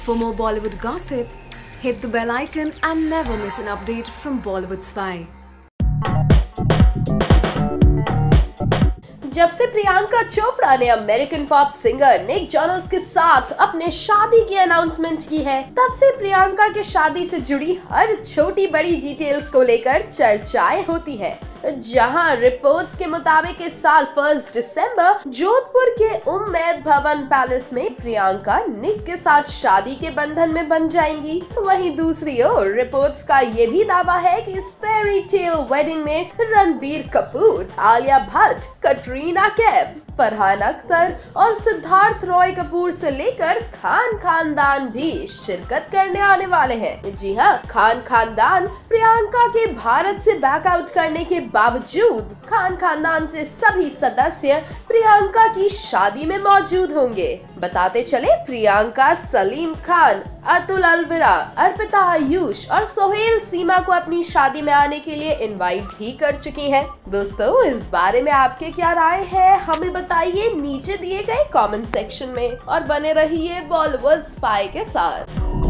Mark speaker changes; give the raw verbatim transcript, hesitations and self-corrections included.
Speaker 1: For more Bollywood gossip, hit the bell icon and never miss an update from Bollywood Spy.
Speaker 2: जब से प्रियंका चोपड़ा ने American pop singer Nick Jonas के साथ अपने शादी की अनाउंसमेंट की है, तब से प्रियंका के शादी से जुड़ी हर छोटी बड़ी डिटेल्स को लेकर चर्चाएं होती है। जहां रिपोर्ट्स के मुताबिक इस साल फर्स्ट दिसंबर जोधपुर के उम्मेद भवन पैलेस में प्रियंका निक के साथ शादी के बंधन में बन जाएंगी। वहीं दूसरी ओर रिपोर्ट्स का ये भी दावा है कि इस फेरी टेल वेडिंग में रणबीर कपूर, आलिया भट्ट, कटरीना कैफ, फरहान अख्तर और सिद्धार्थ रॉय कपूर से लेकर खान खानदान भी शिरकत करने आने वाले हैं। जी हाँ, खान खानदान प्रियंका के भारत से बैकआउट करने के बावजूद खान खानदान से सभी सदस्य प्रियंका की शादी में मौजूद होंगे। बताते चले, प्रियंका सलीम खान, अतुल अलविरा, अर्पिता आयुष और सोहेल सीमा को अपनी शादी में आने के लिए इनवाइट भी कर चुकी हैं। दोस्तों, इस बारे में आपके क्या राय है, हमें बताइए नीचे दिए गए कमेंट सेक्शन में और बने रहिए बॉलीवुड स्पाई के साथ।